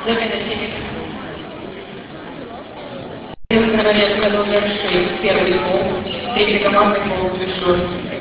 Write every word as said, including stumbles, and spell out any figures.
Наконец, номер шесть, первый гол. Третья команда гол большой.